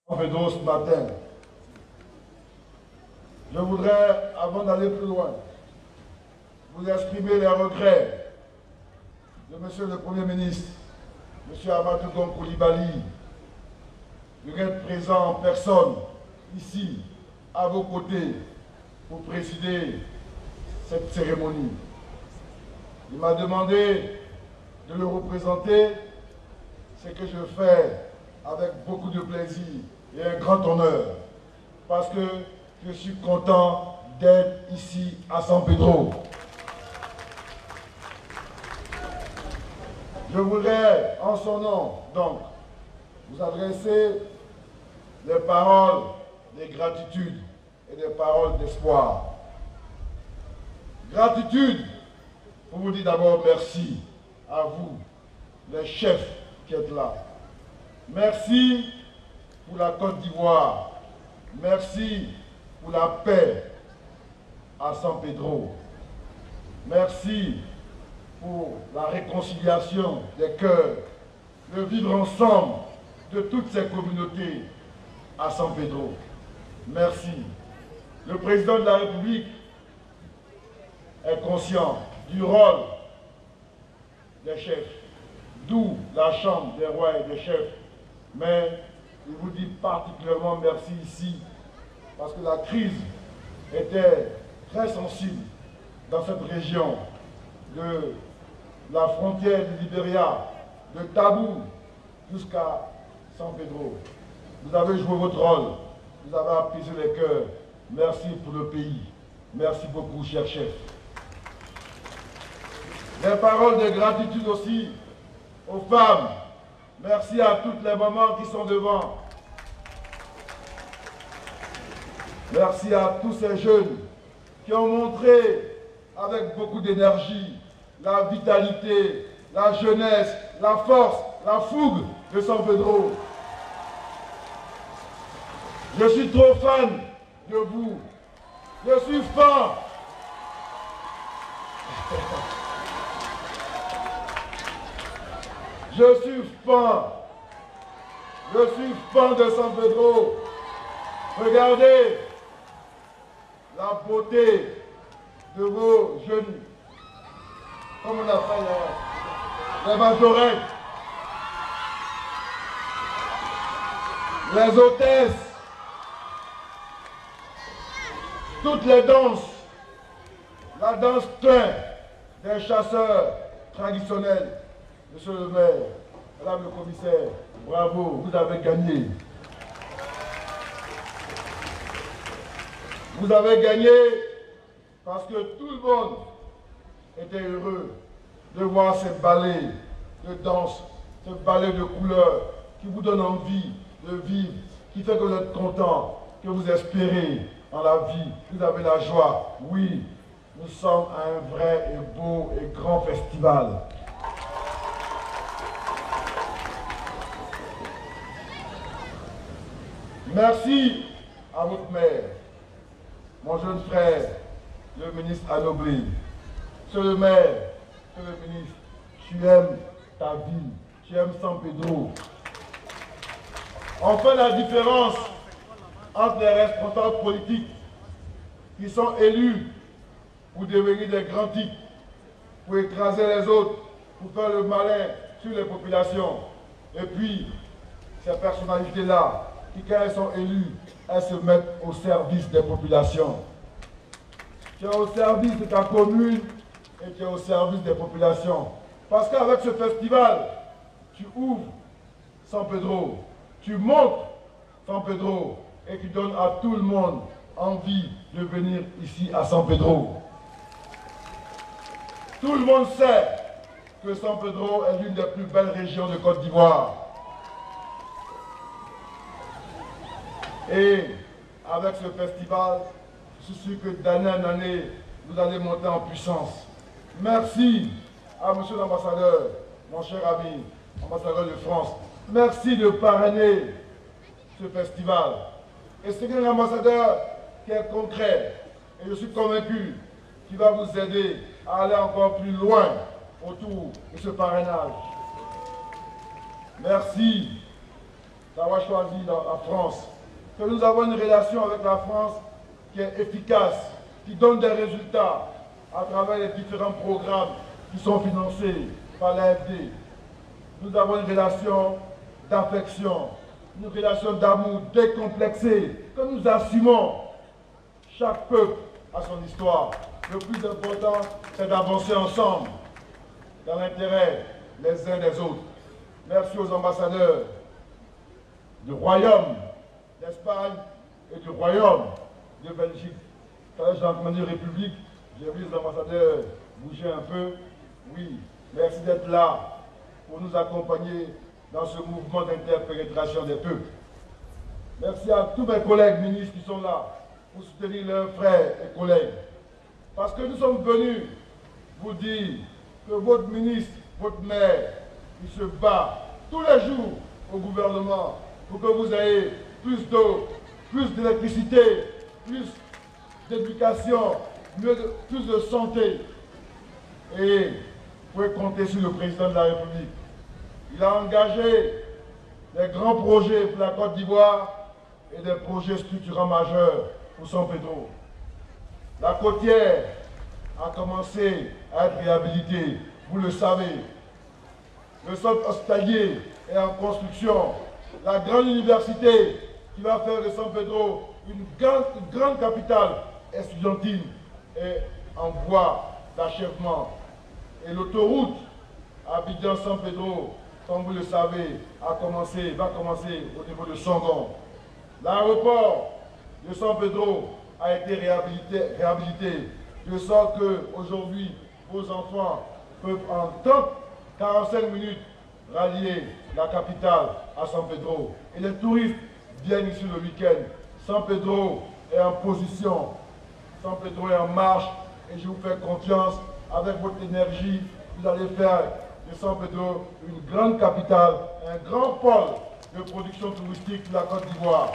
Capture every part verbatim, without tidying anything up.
Pedro ce matin. Je voudrais, avant d'aller plus loin, vous exprimer les regrets de Monsieur le Premier ministre, Monsieur Amadou Gon Coulibaly, de être présent en personne ici, à vos côtés, pour présider cette cérémonie. Il m'a demandé de le représenter, ce que je fais avec beaucoup de plaisir et un grand honneur, parce que je suis content d'être ici à San Pedro. Je voudrais, en son nom, donc, vous adresser les paroles de gratitude et des paroles d'espoir. Gratitude pour vous dire d'abord merci à vous, les chefs qui êtes là. Merci pour la Côte d'Ivoire. Merci pour la paix à San Pedro. Merci pour la réconciliation des cœurs, le vivre ensemble de toutes ces communautés à San Pedro. Merci. Le président de la République est conscient du rôle des chefs, d'où la Chambre des rois et des chefs. Mais il vous dit particulièrement merci ici, parce que la crise était très sensible dans cette région, de la frontière du Libéria, de Tabou jusqu'à San Pedro. Vous avez joué votre rôle, vous avez apaisé les cœurs. Merci pour le pays. Merci beaucoup, chers chefs. Des paroles de gratitude aussi aux femmes. Merci à toutes les mamans qui sont devant. Merci à tous ces jeunes qui ont montré avec beaucoup d'énergie la vitalité, la jeunesse, la force, la fougue de San Pedro. Je suis trop fan de vous. Je suis fan. Je suis fan. Je suis fan de San Pedro. Regardez la beauté de vos jeunes, comme on appelle les majorettes, les hôtesses, toutes les danses, la danse train des chasseurs traditionnels. Monsieur le maire, madame le commissaire, bravo, vous avez gagné. Vous avez gagné parce que tout le monde était heureux de voir ces ballets de danse, ce ballet de couleurs qui vous donne envie de vivre, qui fait que vous êtes content, que vous espérez en la vie, vous avez la joie. Oui, nous sommes à un vrai et beau et grand festival. Merci à votre mère, mon jeune frère, le ministre Anobli. Monsieur le maire, monsieur le ministre, tu aimes ta ville, tu aimes San Pedro. On fait la différence entre les responsables politiques qui sont élus pour devenir des grands types, pour écraser les autres, pour faire le malin sur les populations. Et puis, ces personnalités-là, qui quand elles sont élues, elles se mettent au service des populations. Tu es au service de ta commune et tu es au service des populations. Parce qu'avec ce festival, tu ouvres San Pedro, tu montres San Pedro et tu donnes à tout le monde envie de venir ici à San Pedro. Tout le monde sait que San Pedro est l'une des plus belles régions de Côte d'Ivoire. Et avec ce festival, je suis sûr que d'année en année, vous allez monter en puissance. Merci à monsieur l'ambassadeur, mon cher ami, ambassadeur de France. Merci de parrainer ce festival. Et c'est un ambassadeur qui est concret. Et je suis convaincu qu'il va vous aider à aller encore plus loin autour de ce parrainage. Merci d'avoir choisi la France, que nous avons une relation avec la France qui est efficace, qui donne des résultats à travers les différents programmes qui sont financés par l'A F D. Nous avons une relation d'affection, une relation d'amour décomplexée, que nous assumons. Chaque peuple a son histoire. Le plus important, c'est d'avancer ensemble, dans l'intérêt les uns des autres. Merci aux ambassadeurs du Royaume d'Espagne et du Royaume de Belgique. Quand j'ai entendu République, j'ai vu les ambassadeurs bouger un peu. Oui, merci d'être là pour nous accompagner dans ce mouvement d'interpénétration des peuples. Merci à tous mes collègues ministres qui sont là pour soutenir leurs frères et collègues. Parce que nous sommes venus vous dire que votre ministre, votre maire, il se bat tous les jours au gouvernement pour que vous ayez plus d'eau, plus d'électricité, plus d'éducation, plus de santé. Et vous pouvez compter sur le président de la République. Il a engagé des grands projets pour la Côte d'Ivoire et des projets structurants majeurs pour San Pedro. La côtière a commencé à être réhabilitée, vous le savez. Le centre hospitalier est en construction. La grande université qui va faire de San Pedro une grande, une grande capitale estudiantine est en voie d'achèvement. Et l'autoroute Abidjan-San Pedro, comme vous le savez, a commencé, va commencer au niveau de Sangon. L'aéroport de San Pedro a été réhabilité, réhabilité de sorte qu'aujourd'hui, vos enfants peuvent en trente à quarante-cinq minutes rallier la capitale à San Pedro. Et les touristes viennent ici le week-end. San Pedro est en position, San Pedro est en marche et je vous fais confiance. Avec votre énergie, vous allez faire de San Pedro une grande capitale, un grand pôle de production touristique pour la Côte d'Ivoire.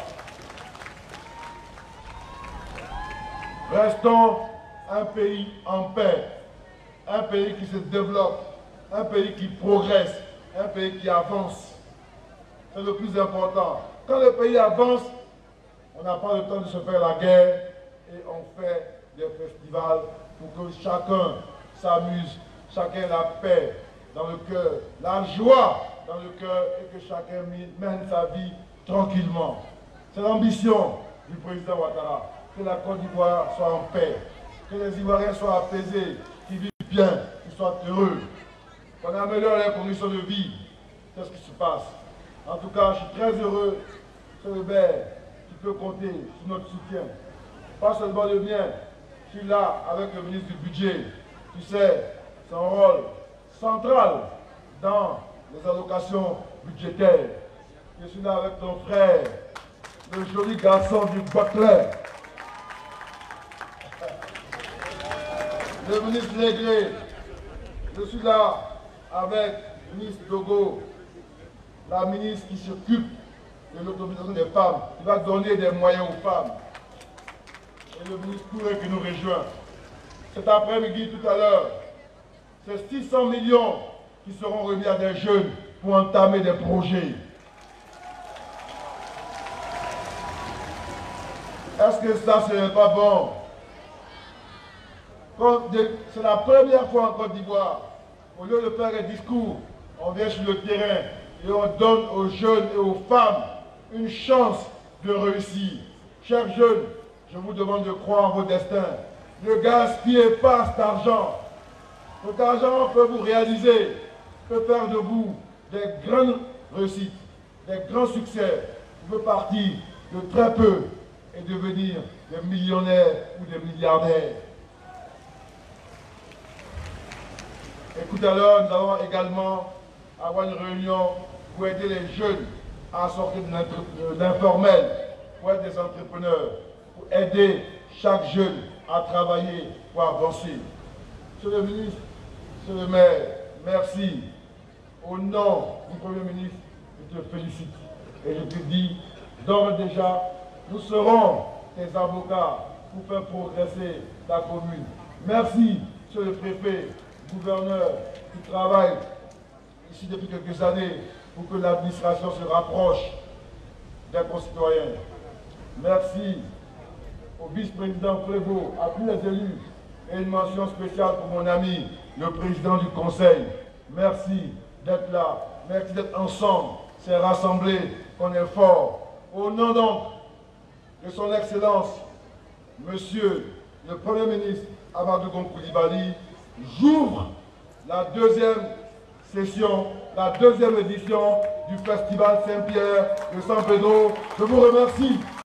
Restons un pays en paix, un pays qui se développe, un pays qui progresse, un pays qui avance. C'est le plus important. Quand le pays avance, on n'a pas le temps de se faire la guerre et on fait des festivals pour que chacun s'amuse, chacun ait la paix dans le cœur, la joie dans le cœur et que chacun mène sa vie tranquillement. C'est l'ambition du président Ouattara, que la Côte d'Ivoire soit en paix, que les Ivoiriens soient apaisés, qu'ils vivent bien, qu'ils soient heureux, qu'on améliore les conditions de vie. C'est ce qui se passe. En tout cas, je suis très heureux, M. Lebert, qui peut compter sur notre soutien. Pas seulement le mien, je suis là avec le ministre du Budget. Tu sais, son rôle central dans les allocations budgétaires. Je suis là avec ton frère, le joli garçon du Butler. Le ministre Légré. Je suis là avec le ministre Dogo, la ministre qui s'occupe de l'autonomisation des femmes, qui va donner des moyens aux femmes. Et le ministre Touré qui nous rejoint. Cet après-midi, tout à l'heure, c'est six cents millions qui seront remis à des jeunes pour entamer des projets. Est-ce que ça, ce n'est pas bon? C'est la première fois en Côte d'Ivoire, au lieu de faire des discours, on vient sur le terrain et on donne aux jeunes et aux femmes une chance de réussir. Chers jeunes, je vous demande de croire en vos destins. Ne gaspillez pas cet argent. Cet argent peut vous réaliser, peut faire de vous des grandes réussites, des grands succès. Vous pouvez partir de très peu et devenir des millionnaires ou des milliardaires. Et tout à l'heure, nous allons également avoir une réunion pour aider les jeunes à sortir de l'informel, pour être des entrepreneurs, pour aider chaque jeune à travailler pour avancer. Monsieur le ministre, monsieur le maire, merci. Au nom du Premier ministre, je te félicite. Et je te dis, d'ores et déjà, nous serons tes avocats pour faire progresser ta commune. Merci, monsieur le préfet, gouverneur, qui travaille ici depuis quelques années pour que l'administration se rapproche des concitoyens. Merci au vice-président Prévost, à tous les élus, et une mention spéciale pour mon ami, le président du Conseil. Merci d'être là, merci d'être ensemble, c'est rassemblé qu'on est fort. Au nom donc de son Excellence, Monsieur le Premier ministre Amadou Gon Coulibaly, j'ouvre la deuxième session, la deuxième édition du Festival Saint-Pierre de San Pedro. Je vous remercie.